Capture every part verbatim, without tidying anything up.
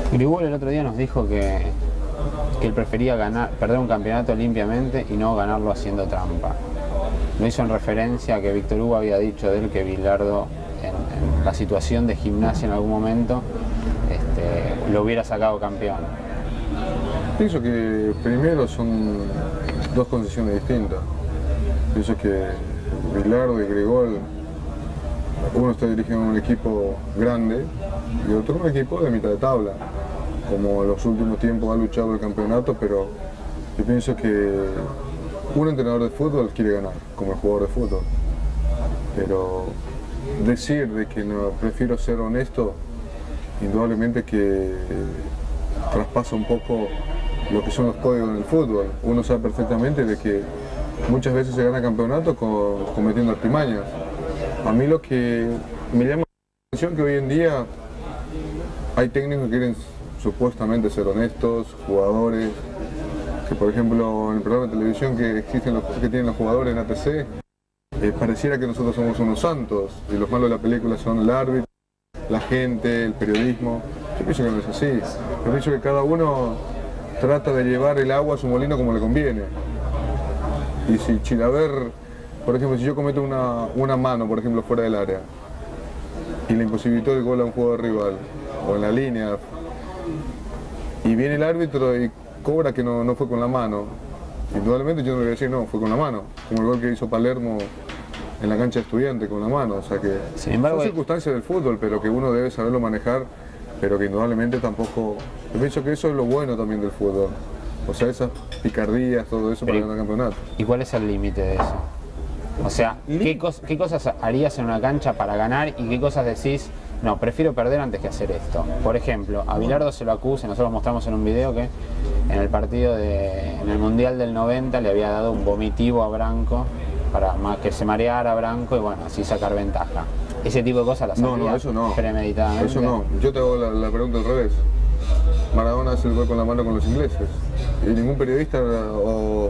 Grigol el otro día nos dijo que, que él prefería ganar, perder un campeonato limpiamente y no ganarlo haciendo trampa. Lo hizo en referencia a que Víctor Hugo había dicho de él que Bilardo, en, en la situación de Gimnasia en algún momento, este, lo hubiera sacado campeón. Pienso que primero son dos condiciones distintas. Pienso que Bilardo y Grigol, uno está dirigiendo un equipo grande y otro un equipo de mitad de tabla. Como en los últimos tiempos ha luchado el campeonato, pero yo pienso que un entrenador de fútbol quiere ganar, como el jugador de fútbol. Pero decir de que no, prefiero ser honesto, indudablemente que traspasa un poco lo que son los códigos en el fútbol. Uno sabe perfectamente de que muchas veces se gana campeonato con, cometiendo artimañas. A mí lo que me llama la atención es que hoy en día hay técnicos que quieren supuestamente ser honestos, jugadores, que por ejemplo en el programa de televisión que existen los, que tienen los jugadores en A T C, eh, pareciera que nosotros somos unos santos y los malos de la película son el árbitro, la gente, el periodismo. Yo pienso que no es así. Yo pienso que cada uno trata de llevar el agua a su molino como le conviene. Y si Chilaver, por ejemplo, si yo cometo una, una mano, por ejemplo, fuera del área y le imposibilitó el gol a un jugador rival o en la línea, y viene el árbitro y cobra que no, no fue con la mano, indudablemente yo no le voy a decir no, fue con la mano, como el gol que hizo Palermo en la cancha de Estudiante con la mano. O sea que Sin embargo, son circunstancias del fútbol, pero que uno debe saberlo manejar, pero que indudablemente tampoco, yo pienso que eso es lo bueno también del fútbol, o sea, esas picardías, todo eso para ganar campeonato. ¿Y cuál es el límite de eso? O sea, ¿qué, cos ¿qué cosas harías en una cancha para ganar y qué cosas decís, no, prefiero perder antes que hacer esto? Por ejemplo, a Bilardo se lo acusa, nosotros mostramos en un video que en el partido de, en el Mundial del noventa le había dado un vomitivo a Branco para que se mareara a Branco y bueno, así sacar ventaja. Ese tipo de cosas las No, haría no, eso no. premeditadamente. Eso no. Yo te hago la, la pregunta al revés. Maradona hace el gol con la mano con los ingleses y ningún periodista o,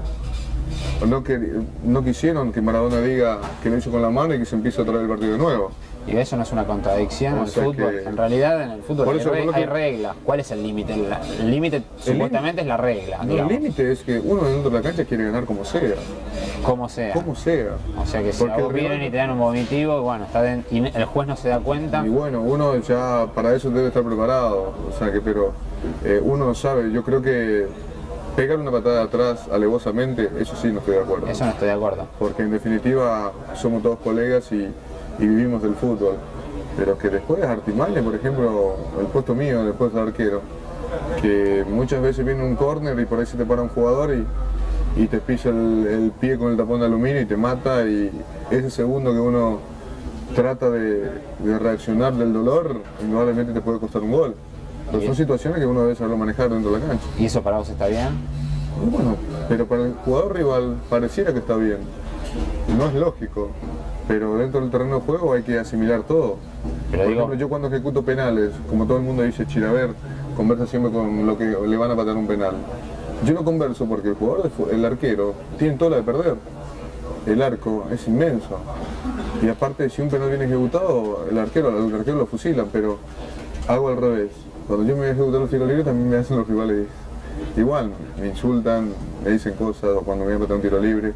o no, que, no quisieron que Maradona diga que lo hizo con la mano y que se empiece a traer el partido de nuevo. Y eso no es una contradicción en O el sea fútbol. que... En realidad en el fútbol Por hay, eso, re por lo hay que- reglas. ¿Cuál es el límite? El límite supuestamente es la regla, No, el digamos. límite es que uno dentro de la cancha quiere ganar como sea. Como sea. Como sea. O sea que si Porque a vos el rival- vienen y te dan un vomitivo, bueno, está den- y el juez no se da cuenta. Y bueno, uno ya para eso debe estar preparado. O sea que, pero eh, uno sabe, yo creo que pegar una patada atrás alevosamente, eso sí no estoy de acuerdo. Eso no estoy de acuerdo. Porque en definitiva somos todos colegas y, y vivimos del fútbol. Pero que después de artimaña, por ejemplo, el puesto mío, el puesto de arquero, que muchas veces viene un córner y por ahí se te para un jugador y, y te pisa el, el pie con el tapón de aluminio y te mata, y ese segundo que uno trata de, de reaccionar del dolor, indudablemente te puede costar un gol. Pero son situaciones que uno debe saberlo manejar dentro de la cancha. ¿Y eso para vos está bien? Y bueno, pero para el jugador rival pareciera que está bien. No es lógico, pero dentro del terreno de juego hay que asimilar todo. Pero Por digo- ejemplo, yo cuando ejecuto penales, como todo el mundo dice, Chilaver conversa siempre con lo que le van a patear un penal. Yo no converso porque el jugador, de fu- el arquero, tiene toda la de perder. El arco es inmenso. Y aparte, si un penal viene ejecutado, el arquero, el arquero lo fusilan, pero hago al revés. Cuando yo me voy a ejecutar los tiros libres, también me hacen los rivales igual. Me insultan, me dicen cosas, o cuando me voy a meter un tiro libre.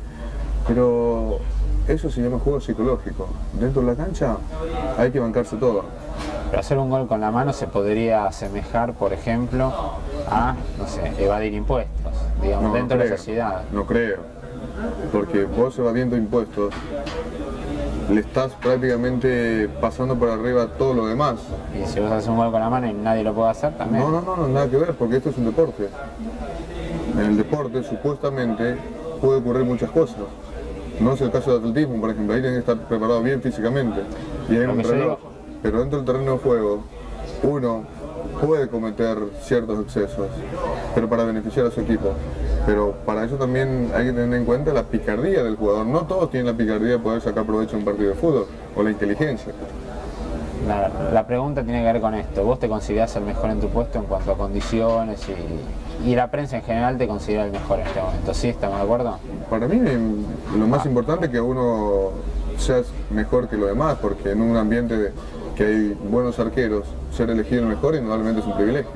Pero eso se llama juego psicológico. Dentro de la cancha hay que bancarse todo. Pero hacer un gol con la mano se podría asemejar, por ejemplo, a, no sé, evadir impuestos, digamos, No, dentro no de la creo, sociedad. No creo. Porque vos evadiendo impuestos, le estás prácticamente pasando por arriba todo lo demás. Y si vos haces un gol con la mano y nadie lo puede hacer, también. No, no, no, no, nada que ver, porque esto es un deporte. En el deporte, supuestamente, puede ocurrir muchas cosas. No es el caso de atletismo, por ejemplo, ahí tienen que estar preparados bien físicamente. Y hay Lo un que yo reloj. digo- Pero dentro del terreno de juego, uno puede cometer ciertos excesos, pero para beneficiar a su equipo. Pero para eso también hay que tener en cuenta la picardía del jugador. No todos tienen la picardía de poder sacar provecho de un partido de fútbol, o la inteligencia. La, la pregunta tiene que ver con esto. ¿Vos te considerás el mejor en tu puesto en cuanto a condiciones y, y la prensa en general te considera el mejor en este momento? ¿Sí? ¿Estamos de acuerdo? Para mí lo más importante es que uno sea mejor que los demás, porque en un ambiente de- que hay buenos arqueros, ser elegido el mejor indudablemente es un privilegio.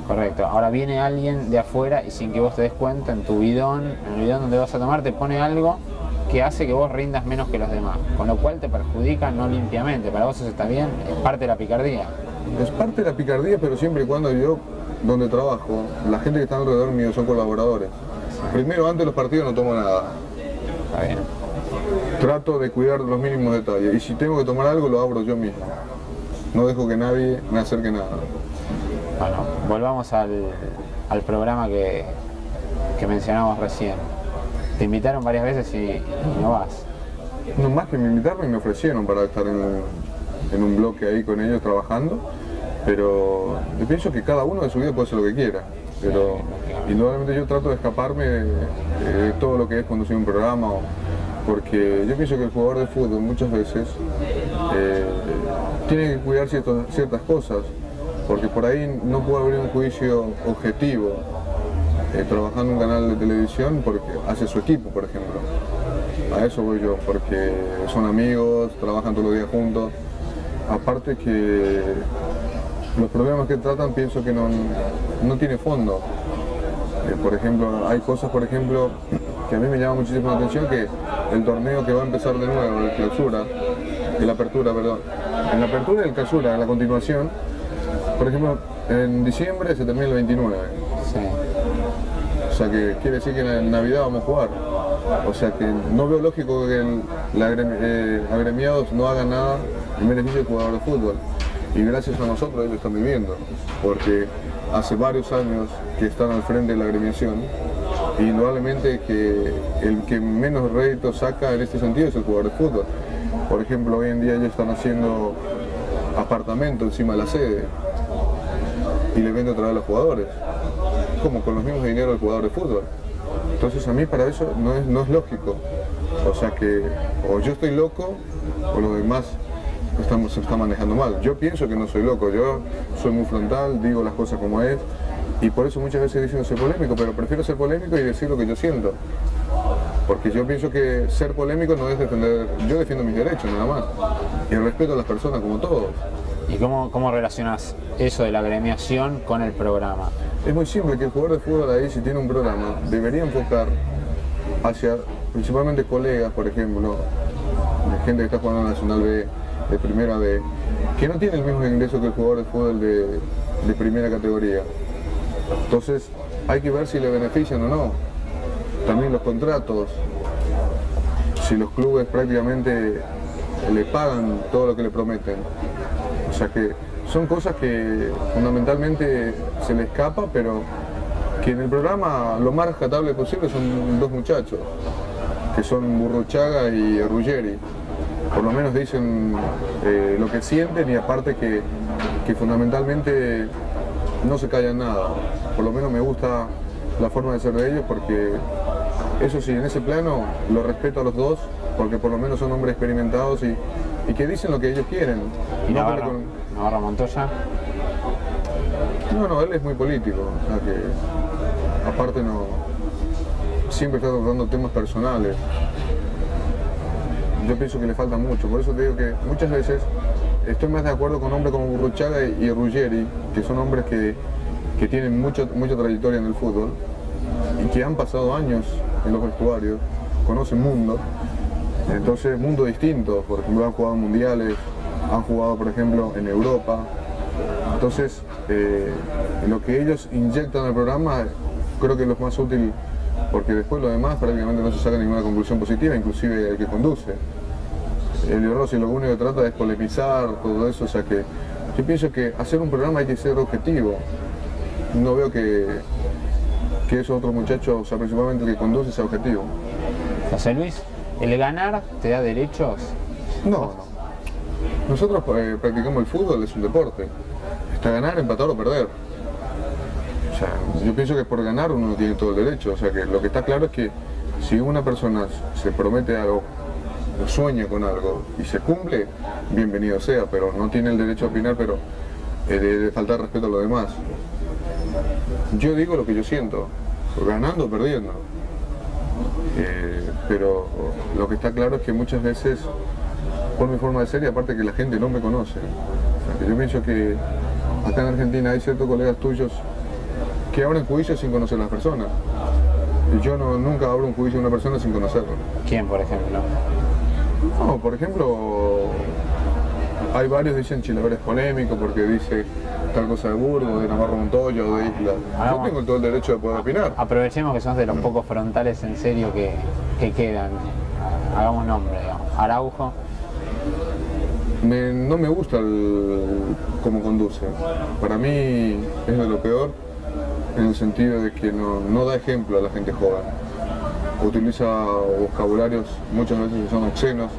Correcto. Ahora viene alguien de afuera y sin que vos te des cuenta, en tu bidón, en el bidón donde vas a tomar, te pone algo que hace que vos rindas menos que los demás, con lo cual te perjudica no limpiamente. Para vos eso está bien, es parte de la picardía. Es parte de la picardía, pero siempre y cuando yo, donde trabajo, la gente que está alrededor mío son colaboradores. Primero, antes de los partidos no tomo nada. Está bien. Trato de cuidar los mínimos detalles y si tengo que tomar algo lo abro yo mismo. No dejo que nadie me acerque nada. Bueno, volvamos al, al programa que, que mencionamos recién. Te invitaron varias veces y, y no vas. No, más que me invitaron y me ofrecieron para estar en, en un bloque ahí con ellos trabajando, pero yo pienso que cada uno de su vida puede hacer lo que quiera, pero indudablemente yo trato de escaparme de, de todo lo que es conducir un programa, o, porque yo pienso que el jugador de fútbol muchas veces eh, tiene que cuidar ciertos, ciertas cosas, porque por ahí no puede haber un juicio objetivo eh, trabajando en un canal de televisión porque hace su equipo, por ejemplo. A eso voy yo, porque son amigos, trabajan todos los días juntos. Aparte que los problemas que tratan pienso que no, no tiene fondo. Eh, por ejemplo, hay cosas, por ejemplo, que a mí me llama muchísimo la atención, que el torneo que va a empezar de nuevo, el clausura, el apertura, perdón. En la apertura y el clausura, en la continuación, por ejemplo, en diciembre se termina el veintinueve. Sí. O sea que quiere decir que en Navidad vamos a jugar. O sea que no veo lógico que el, la agremi, eh, agremiados no hagan nada en beneficio del jugador de fútbol. Y gracias a nosotros ellos lo están viviendo, porque hace varios años que están al frente de la agremiación, y indudablemente que el que menos rédito saca en este sentido es el jugador de fútbol. Por ejemplo, hoy en día ellos están haciendo apartamentos encima de la sede y le venden otra vez a los jugadores, como con los mismos dineros del jugador de fútbol. Entonces a mí para eso no es, no es lógico. O sea que o yo estoy loco o los demás estamos, se están manejando mal. Yo pienso que no soy loco, yo soy muy frontal, digo las cosas como es y por eso muchas veces dicen ser polémico, pero prefiero ser polémico y decir lo que yo siento. Porque yo pienso que ser polémico no es defender, yo defiendo mis derechos nada más y respeto a las personas como todos. ¿Y cómo, cómo relacionas eso de la agremiación con el programa? Es muy simple que el jugador de fútbol ahí, si tiene un programa, debería enfocar hacia principalmente colegas, por ejemplo, de gente que está jugando en Nacional B, de Primera B, que no tiene el mismo ingreso que el jugador de fútbol de, de primera categoría. Entonces hay que ver si le benefician o no. También los contratos, si los clubes prácticamente le pagan todo lo que le prometen. O sea que son cosas que fundamentalmente se le escapa, pero que en el programa lo más rescatable posible son dos muchachos, que son Burruchaga y Ruggeri. Por lo menos dicen eh, lo que sienten y aparte que, que fundamentalmente no se callan nada. Por lo menos me gusta la forma de ser de ellos porque eso sí, en ese plano lo respeto a los dos porque por lo menos son hombres experimentados y, y que dicen lo que ellos quieren. ¿Y no Navarro, con... Navarro Montoya? No, no, él es muy político, o sea que aparte no, siempre está tratando temas personales. Yo pienso que le falta mucho, por eso te digo que muchas veces estoy más de acuerdo con hombres como Burruchaga y, y Ruggeri, que son hombres que, que tienen mucho, mucha trayectoria en el fútbol y que han pasado años en los vestuarios, conocen mundo, entonces mundo distinto, por ejemplo han jugado mundiales, han jugado por ejemplo en Europa, entonces eh, lo que ellos inyectan al programa creo que es lo más útil porque después lo demás prácticamente no se saca ninguna conclusión positiva, inclusive el que conduce. Elio Rossi lo único que trata es polemizar, todo eso, o sea que yo pienso que hacer un programa hay que ser objetivo. No veo que, que esos otros muchachos, o sea, principalmente el que conduce, sea objetivo. José Luis, ¿el ganar te da derechos? No, no. Nosotros eh, practicamos el fútbol, es un deporte. Está ganar, empatar o perder. O sea, yo pienso que por ganar uno tiene todo el derecho. O sea, que lo que está claro es que si una persona se promete algo, o sueña con algo y se cumple, bienvenido sea, pero no tiene el derecho a opinar, pero eh, de, de faltar respeto a los demás. Yo digo lo que yo siento, ganando o perdiendo. Eh, pero lo que está claro es que muchas veces, por mi forma de ser y aparte que la gente no me conoce. O sea, que yo pienso que acá en Argentina hay ciertos colegas tuyos que abren juicios sin conocer a las personas. Y yo no, nunca abro un juicio a una persona sin conocerlo. ¿Quién, por ejemplo? No, por ejemplo, hay varios que dicen Chilaver es polémico porque dice tal cosa de Burgos, de Navarro Montoya o de Isla. Ah, yo tengo todo el derecho de poder opinar. Aprovechemos que sos de los pocos frontales en serio que, que quedan. Hagamos nombre, digamos. Araujo. Me, no me gusta el, cómo conduce. Para mí es de lo peor en el sentido de que no, no da ejemplo a la gente joven. Utiliza vocabularios muchas veces que son obscenos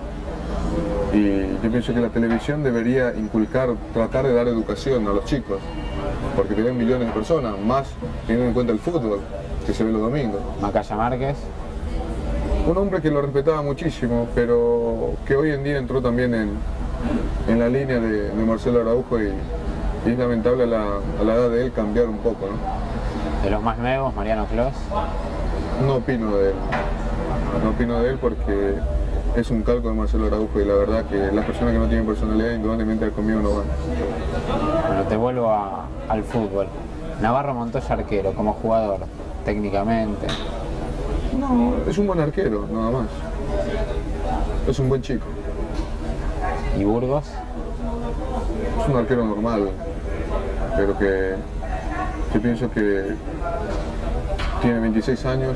y yo pienso que la televisión debería inculcar, tratar de dar educación a los chicos, porque te ven millones de personas, más teniendo en cuenta el fútbol que se ve los domingos. Macaya Márquez. Un hombre que lo respetaba muchísimo, pero que hoy en día entró también en, en la línea de, de Marcelo Araujo y, y es lamentable a la, a la edad de él cambiar un poco, ¿no? De los más nuevos, Mariano Clos. No opino de él, no opino de él porque es un calco de Marcelo Araujo y la verdad que las personas que no tienen personalidad indudablemente conmigo no van. Bueno, te vuelvo a, al fútbol. Navarro Montoya arquero, como jugador, técnicamente. No, es un buen arquero, nada más. Es un buen chico. ¿Y Burgos? Es un arquero normal, pero que yo pienso que tiene veintiséis años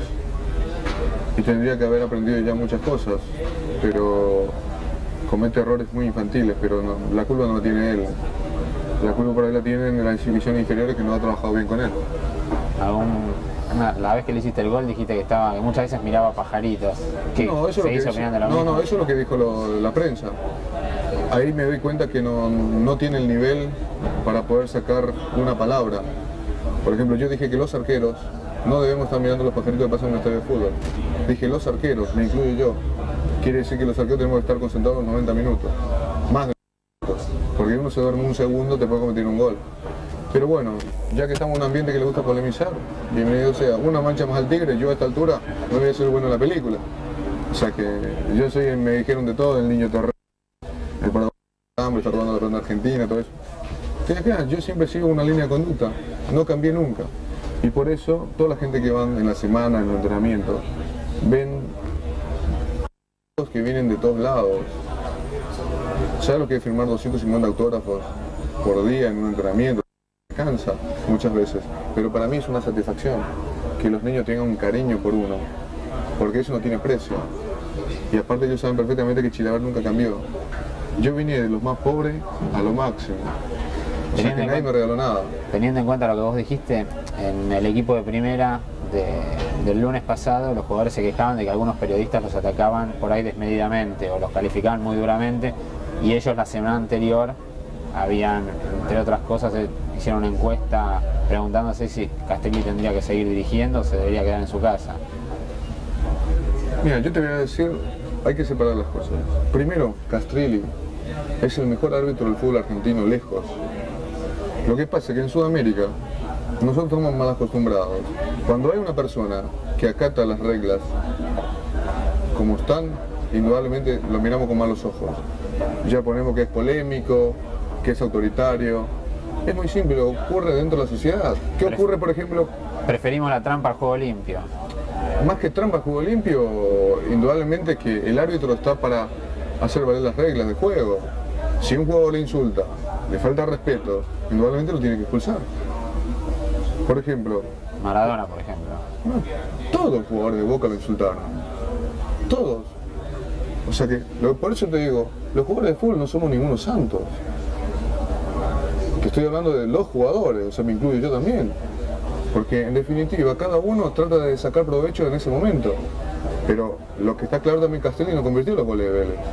y tendría que haber aprendido ya muchas cosas, pero comete errores muy infantiles, pero no, la culpa no la tiene él. La culpa por ahí la tienen en las divisiones inferiores que no ha trabajado bien con él. Algún, una, la vez que le hiciste el gol dijiste que estaba que muchas veces miraba pajaritos. ¿Qué? No, eso, es lo que dice, lo no, mismo? no, eso es lo que dijo lo, la prensa. Ahí me doy cuenta que no, no tiene el nivel para poder sacar una palabra. Por ejemplo, yo dije que los arqueros no debemos estar mirando los pajaritos que pasan en un estadio de fútbol. Dije los arqueros, me incluyo yo. Quiere decir que los arqueros tenemos que estar concentrados noventa minutos. Más de noventa minutos. Porque uno se duerme un segundo, te puede cometer un gol. Pero bueno, ya que estamos en un ambiente que le gusta polemizar, bienvenido sea. Una mancha más al tigre, yo a esta altura no voy a ser bueno en la película. O sea que yo soy, me dijeron de todo, el niño terreno, el parador de hambre, está robando la ronda argentina, todo eso. Que acá, yo siempre sigo una línea de conducta, no cambié nunca. Y por eso, toda la gente que van en la semana, en el entrenamiento, ven que vienen de todos lados. ¿Sabes lo que es firmar doscientos cincuenta autógrafos por día en un entrenamiento? Cansa muchas veces, pero para mí es una satisfacción que los niños tengan un cariño por uno, porque eso no tiene precio. Y aparte ellos saben perfectamente que Chilaver nunca cambió. Yo vine de los más pobres a lo máximo. O sea que nadie me regaló nada. Teniendo en cuenta lo que vos dijiste, en el equipo de primera de, del lunes pasado los jugadores se quejaban de que algunos periodistas los atacaban por ahí desmedidamente o los calificaban muy duramente y ellos la semana anterior habían, entre otras cosas, hicieron una encuesta preguntándose si Castelli tendría que seguir dirigiendo o se debería quedar en su casa. Mira, yo te voy a decir, hay que separar las cosas. Primero, Castrilli es el mejor árbitro del fútbol argentino, lejos. Lo que pasa es que en Sudamérica nosotros estamos mal acostumbrados. Cuando hay una persona que acata las reglas como están, indudablemente lo miramos con malos ojos. Ya ponemos que es polémico, que es autoritario. Es muy simple, ocurre dentro de la sociedad. ¿Qué ocurre, por ejemplo? Preferimos la trampa al juego limpio. Más que trampa al juego limpio, indudablemente que el árbitro está para hacer valer las reglas de juego. Si un jugador le insulta, le falta respeto, indudablemente lo tiene que expulsar. Por ejemplo... Maradona, por ejemplo. No, todos los jugadores de Boca lo insultaron. Todos. O sea que, por eso te digo, los jugadores de fútbol no somos ningunos santos. Que estoy hablando de los jugadores, o sea, me incluyo yo también. Porque en definitiva, cada uno trata de sacar provecho en ese momento. Pero lo que está claro también, Castelli no convirtió los goles de Vélez.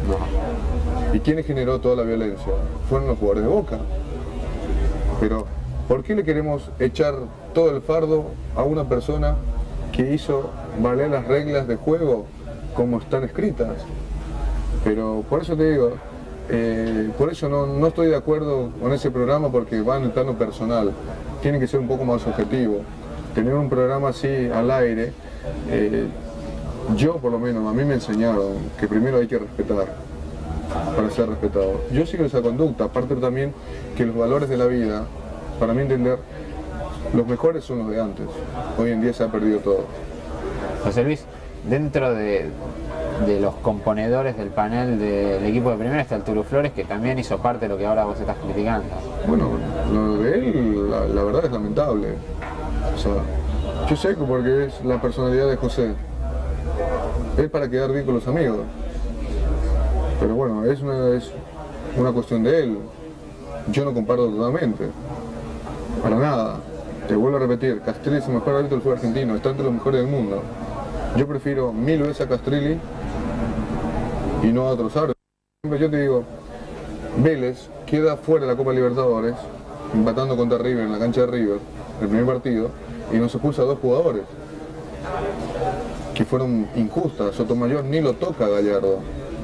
No. ¿Y quién generó toda la violencia? Fueron los jugadores de Boca. Pero, ¿por qué le queremos echar todo el fardo a una persona que hizo valer las reglas de juego como están escritas? Pero por eso te digo, eh, por eso no, no estoy de acuerdo con ese programa porque va en el plano personal. Tiene que ser un poco más objetivo. Tener un programa así al aire, eh, yo por lo menos, a mí me enseñaron que primero hay que respetar para ser respetado. Yo sigo esa conducta, aparte también que los valores de la vida, para mí entender, Los mejores son los de antes. Hoy en día se ha perdido todo. José Luis, dentro de, de los componedores del panel del equipo de primera está el Turu Flores, que también hizo parte de lo que ahora vos estás criticando. Bueno, lo de él, la, la verdad es lamentable. O sea, yo sé que porque es la personalidad de José. Es para quedar bien con los amigos. Pero bueno, es una, es una cuestión de él. Yo no comparto totalmente. Para nada. Te vuelvo a repetir, Castrilli es el mejor árbitro del fútbol argentino, está entre los mejores del mundo. Yo prefiero mil veces a Castrilli y no a otros árbitros. Yo te digo, Vélez queda fuera de la Copa Libertadores, empatando contra River en la cancha de River, el primer partido, y nos expulsa a dos jugadores que fueron injustas. Sotomayor ni lo toca a Gallardo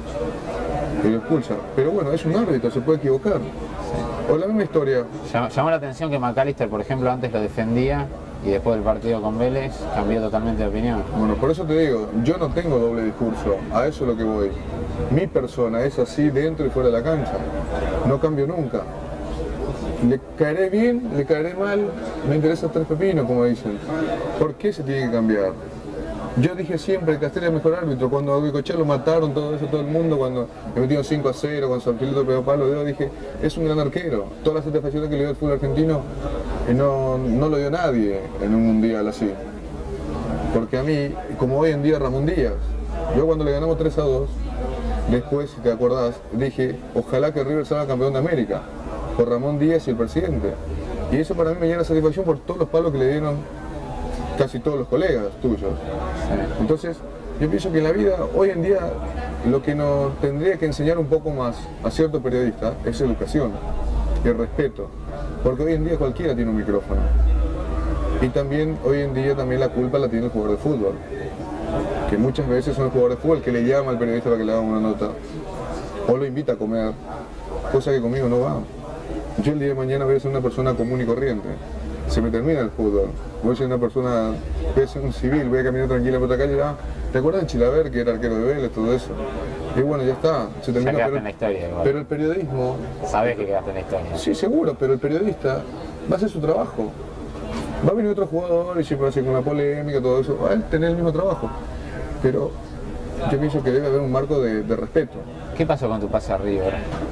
y lo expulsa. Pero bueno, es un árbitro, se puede equivocar. O la misma historia. Llamó, llamó la atención que McAllister, por ejemplo, antes lo defendía y después del partido con Vélez cambió totalmente de opinión. Bueno, por eso te digo, yo no tengo doble discurso, a eso es lo que voy. Mi persona es así dentro y fuera de la cancha, no cambio nunca. Le caeré bien, le caeré mal, me interesa tres pepinos, como dicen. ¿Por qué se tiene que cambiar? Yo dije siempre que Castrilli es el mejor árbitro. Cuando a Goicoechea lo mataron, todo eso, todo el mundo, cuando le metieron cinco a cero, cuando San Filipe pegó palo, yo dije, es un gran arquero. Todas las satisfacciones que le dio el fútbol argentino y no, no lo dio nadie en un mundial así. Porque a mí, como hoy en día Ramón Díaz, yo cuando le ganamos tres a dos, después, si te acordás, dije, ojalá que River salga campeón de América, por Ramón Díaz y el presidente. Y eso para mí me llena satisfacción por todos los palos que le dieron casi todos los colegas tuyos. Entonces, yo pienso que en la vida, hoy en día, lo que nos tendría que enseñar un poco más a cierto periodista es educación y el respeto. Porque hoy en día cualquiera tiene un micrófono. Y también, hoy en día, también la culpa la tiene el jugador de fútbol. Que muchas veces son el jugador de fútbol que le llama al periodista para que le haga una nota. O lo invita a comer, cosa que conmigo no va. Yo el día de mañana voy a ser una persona común y corriente. Se me termina el fútbol. Voy a ser una persona, voy a ser un civil, voy a caminar tranquila por otra calle. Ah, ¿te acuerdas de Chilaver, que era arquero de Vélez, todo eso? Y bueno, ya está, se terminó. Ya quedaste pero, en la historia, igual. Pero el periodismo... Sabes que quedaste en la historia. Sí, seguro, pero el periodista va a hacer su trabajo. Va a venir otro jugador y siempre va a ser con la polémica, todo eso, va a tener el mismo trabajo. Pero yo pienso que debe haber un marco de, de respeto. ¿Qué pasó con tu pase a River?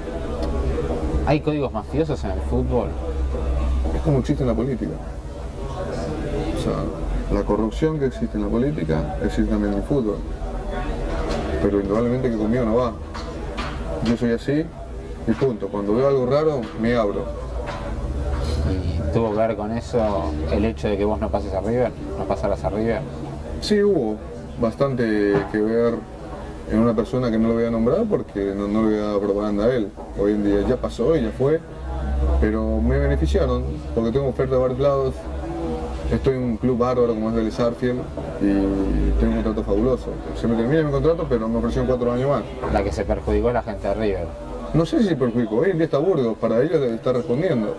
¿Hay códigos mafiosos en el fútbol? Es como existe en la política. O sea, la corrupción que existe en la política existe también en el fútbol. Pero indudablemente que conmigo no va. Yo soy así y punto. Cuando veo algo raro, me abro. ¿Y tuvo que ver con eso el hecho de que vos no pases a River? ¿No pasaras a River? Sí, hubo bastante que ver en una persona que no lo voy a nombrar porque no, no le voy a dar propaganda a él. Hoy en día ya pasó y ya fue. Pero me beneficiaron porque tengo oferta de varios lados, estoy en un club bárbaro como es Vélez Sarsfield y tengo un contrato fabuloso. Se me termina mi contrato, pero me ofrecieron cuatro años más. La que se perjudicó es la gente de River. No sé si se perjudicó, hoy en día está Burgos, para ellos debe estar respondiendo.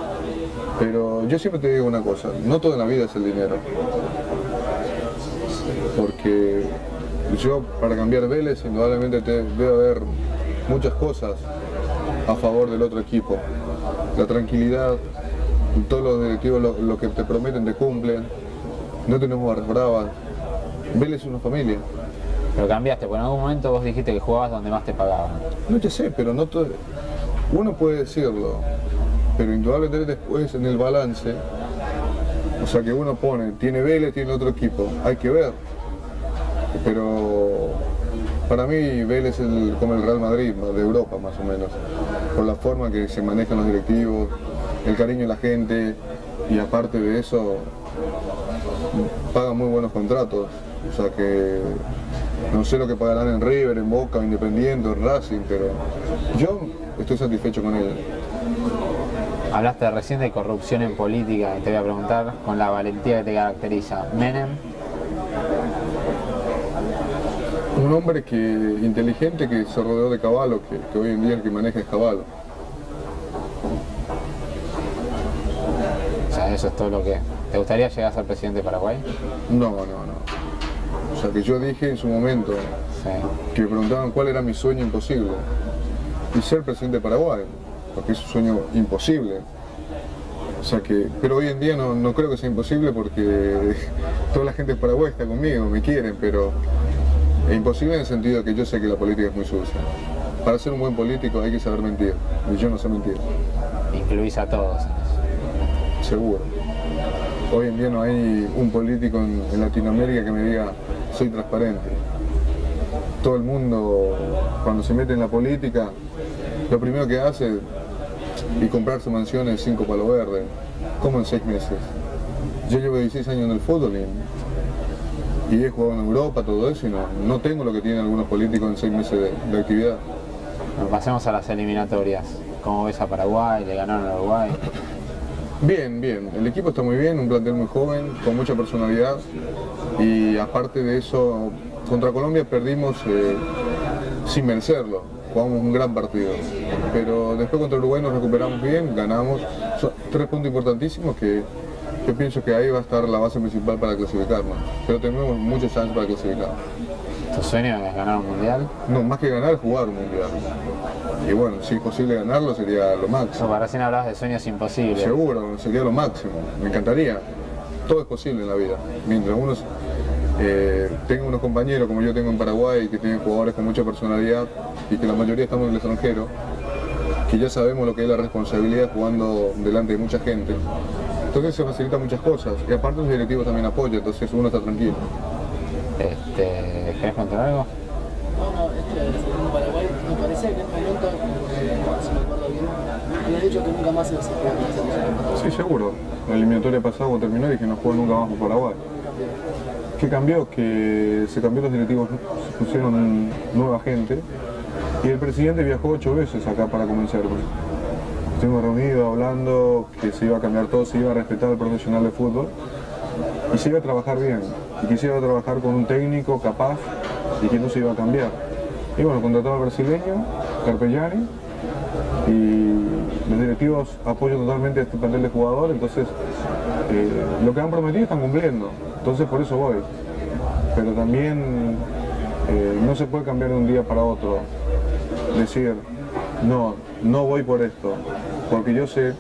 Pero yo siempre te digo una cosa, no todo en la vida es el dinero. Porque yo para cambiar Vélez indudablemente te, debe haber muchas cosas a favor del otro equipo. La tranquilidad, todos los directivos lo, lo que te prometen te cumplen, no tenemos barras bravas. Vélez es una familia. Pero cambiaste, porque en algún momento vos dijiste que jugabas donde más te pagaban. No te sé, pero no todo. Uno puede decirlo, pero indudablemente después en el balance, o sea que uno pone, tiene Vélez, tiene otro equipo, hay que ver. Pero para mí Vélez es el, como el Real Madrid de Europa más o menos, por la forma que se manejan los directivos, el cariño de la gente y aparte de eso pagan muy buenos contratos, o sea que no sé lo que pagarán en River, en Boca, Independiente, en Racing, pero yo estoy satisfecho con ellos. Hablaste recién de corrupción en política y te voy a preguntar, con la valentía que te caracteriza, Menem. Un hombre que, inteligente que se rodeó de Cavallo, que, que hoy en día el que maneja es Cavallo. O sea, eso es todo lo que... ¿Te gustaría llegar a ser presidente de Paraguay? No, no, no. O sea, que yo dije en su momento, Sí. que me preguntaban cuál era mi sueño imposible. Y ser presidente de Paraguay, porque es un sueño imposible. O sea que, pero hoy en día no, no creo que sea imposible porque toda la gente de Paraguay está conmigo, me quieren, pero es imposible en el sentido de que yo sé que la política es muy sucia. Para ser un buen político hay que saber mentir, y yo no sé mentir. Incluís a todos. Seguro. Hoy en día no hay un político en, en Latinoamérica que me diga soy transparente. Todo el mundo cuando se mete en la política, lo primero que hace es comprarse mansiones cinco palos verdes, como en seis meses. Yo llevo dieciséis años en el fútbol y, y he jugado en Europa, todo eso, y no, no tengo lo que tienen algunos políticos en seis meses de, de actividad. Bueno, pasemos a las eliminatorias. ¿Cómo ves a Paraguay? ¿Le ganaron a Uruguay? Bien, bien. El equipo está muy bien, un plantel muy joven, con mucha personalidad, y aparte de eso, contra Colombia perdimos eh, sin vencerlo. Jugamos un gran partido, pero después contra Uruguay nos recuperamos bien, ganamos. Son tres puntos importantísimos que yo pienso que ahí va a estar la base principal para clasificarnos, pero tenemos muchas chances para clasificar. ¿Tu sueño es ganar un mundial? No, más que ganar, jugar un mundial. Y bueno, si es posible ganarlo sería lo máximo. No, recién hablabas de sueños imposibles. Seguro, sería lo máximo, me encantaría. Todo es posible en la vida, mientras uno eh, tenga unos compañeros como yo tengo en Paraguay, que tienen jugadores con mucha personalidad y que la mayoría estamos en el extranjero, que ya sabemos lo que es la responsabilidad jugando delante de mucha gente. Entonces se facilitan muchas cosas y aparte los directivos también apoyan, entonces uno está tranquilo. Este, ¿Querés contar algo? No, no, este, en Paraguay me parece que en un momento, si me acuerdo bien, había dicho que nunca más se iba a jugar en la selección de Paraguay. Sí, seguro. La eliminatoria pasada cuando terminó dije no juego nunca más por Paraguay. ¿Qué cambió? Que se cambió los directivos, se pusieron nueva gente y el presidente viajó ocho veces acá para convencerme. Estuvimos reunidos hablando que se iba a cambiar todo, se iba a respetar al profesional de fútbol y se iba a trabajar bien, y que se iba a trabajar con un técnico capaz y que no se iba a cambiar. Y bueno, contrataba al brasileño, Carpellani, y los directivos apoyan totalmente a este plantel de jugadores, entonces eh, lo que han prometido están cumpliendo, entonces por eso voy. Pero también eh, no se puede cambiar de un día para otro, decir, no, no voy por esto, porque yo sé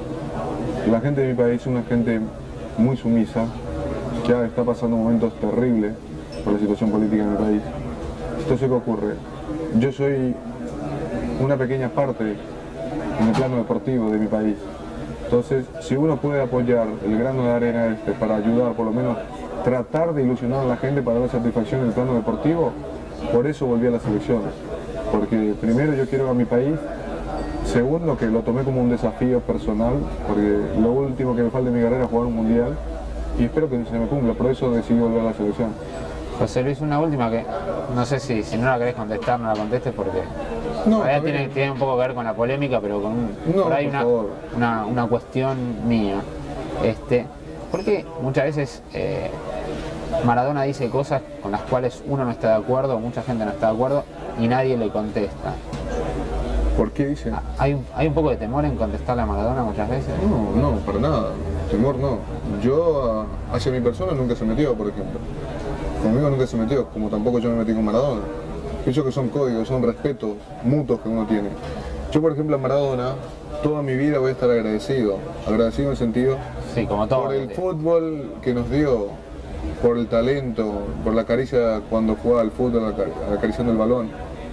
que la gente de mi país es una gente muy sumisa, que está pasando momentos terribles por la situación política en el país. Entonces, ¿qué ocurre? Yo soy una pequeña parte en el plano deportivo de mi país. Entonces, si uno puede apoyar el grano de arena este para ayudar, por lo menos tratar de ilusionar a la gente para dar satisfacción en el plano deportivo, por eso volví a las elecciones. Porque primero yo quiero a mi país, segundo que lo tomé como un desafío personal, porque lo último que me falta en mi carrera es jugar un mundial, y espero que se me cumpla, por eso decidí volver a la selección. José Luis, una última que no sé si, si no la querés contestar, no la contestes porque No, tiene, tiene un poco que ver con la polémica, pero con un, No, por ahí por una, favor. una, una cuestión mía. Este, porque muchas veces eh, Maradona dice cosas con las cuales uno no está de acuerdo, mucha gente no está de acuerdo y nadie le contesta. ¿Por qué dice? ¿Hay, ¿Hay un poco de temor en contestarle a Maradona muchas veces? No, no, para nada. Temor no. Yo a- hacia mi persona nunca se metió, por ejemplo. Conmigo nunca se metió, como tampoco yo me metí con Maradona. Pienso que son códigos, son respetos mutuos que uno tiene. Yo, por ejemplo, a Maradona, toda mi vida voy a estar agradecido. Agradecido en el sentido Sí, como todo. por el fútbol que nos dio, por el talento, por la caricia cuando jugaba al fútbol, acar- acariciando el balón.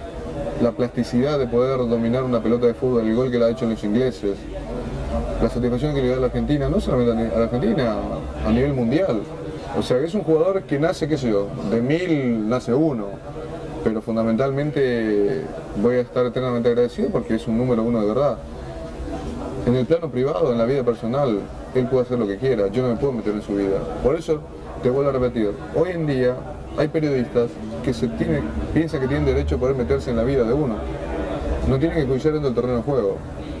La plasticidad de poder dominar una pelota de fútbol, el gol que le ha hecho los ingleses. La satisfacción que le da a la Argentina, no solamente a la Argentina, a nivel mundial. O sea, es un jugador que nace, qué sé yo, de mil nace uno, pero fundamentalmente voy a estar eternamente agradecido porque es un número uno de verdad. En el plano privado, en la vida personal, él puede hacer lo que quiera, yo no me puedo meter en su vida. Por eso, te vuelvo a repetir, hoy en día hay periodistas que se tiene, piensan que tienen derecho a poder meterse en la vida de uno. No tienen que escuchar dentro del terreno de juego.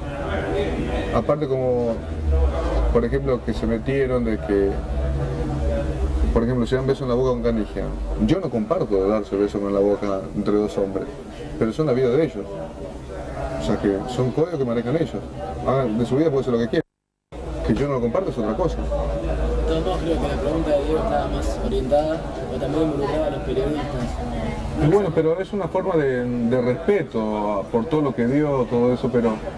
Aparte como, por ejemplo, que se metieron de que, por ejemplo, se dan besos en la boca con Canigia. Yo no comparto de darse besos en la boca entre dos hombres, pero son la vida de ellos. O sea que son códigos que manejan ellos. Hagan de su vida puede ser lo que quieran. Que yo no lo comparto es otra cosa. De todos modos, creo que la pregunta de Diego estaba más orientada, pero también involucraba a los periodistas. Y bueno, pero es una forma de, de respeto por todo lo que dio, todo eso, pero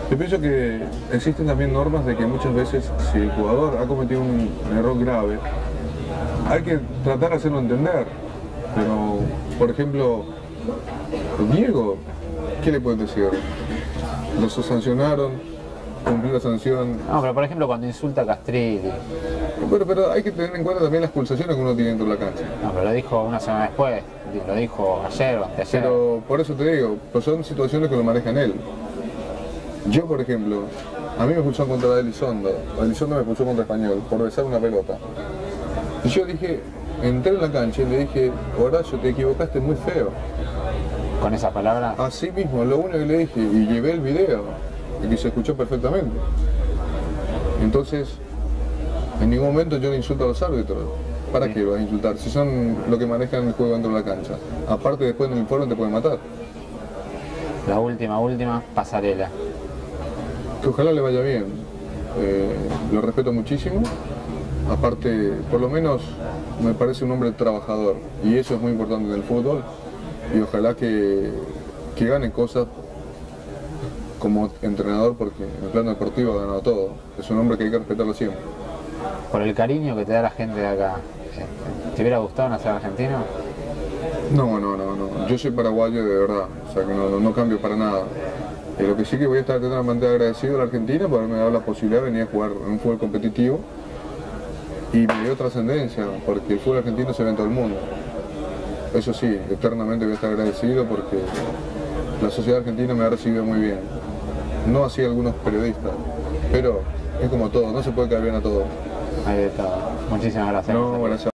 Yo pienso que existen también normas de que muchas veces si el jugador ha cometido un error grave, hay que tratar de hacerlo entender. Pero, por ejemplo, Diego, ¿qué le puedes decir? Lo sancionaron, cumplió la sanción. No, pero por ejemplo cuando insulta a Castrilli. Bueno, pero hay que tener en cuenta también las pulsaciones que uno tiene dentro de la cancha. No, pero lo dijo una semana después, lo dijo ayer o anteayer. Pero por eso te digo, pues son situaciones que lo manejan él. Yo, por ejemplo, a mí me expulsó contra Elizondo. Elizondo me expulsó contra Español por besar una pelota. Y yo dije, entré en la cancha y le dije, Horacio, te equivocaste muy feo. ¿Con esa palabra? Así mismo, lo único que le dije, y llevé el video, y que se escuchó perfectamente. Entonces, en ningún momento yo le insulto a los árbitros. ¿Para qué vas a insultar? Si son lo que manejan el juego dentro de la cancha. Aparte, después en el informe te pueden matar. La última, última, Pasarela. Que ojalá le vaya bien. Eh, lo respeto muchísimo. Aparte, por lo menos me parece un hombre trabajador. Y eso es muy importante en el fútbol. Y ojalá que, que gane cosas como entrenador, porque en el plano deportivo ha ganado todo. Es un hombre que hay que respetarlo siempre. Por el cariño que te da la gente de acá, ¿te hubiera gustado nacer argentino? No, no, no, no. Yo soy paraguayo de verdad, o sea que no, no, no cambio para nada. Eh, lo que sí que voy a estar eternamente agradecido a la Argentina por haberme dado la posibilidad de venir a jugar en un fútbol competitivo y me dio trascendencia, porque el fútbol argentino se ve en todo el mundo. Eso sí, eternamente voy a estar agradecido porque la sociedad argentina me ha recibido muy bien. No así algunos periodistas, pero es como todo, no se puede caer bien a todo. Ahí está. Muchísimas gracias. No, gracias.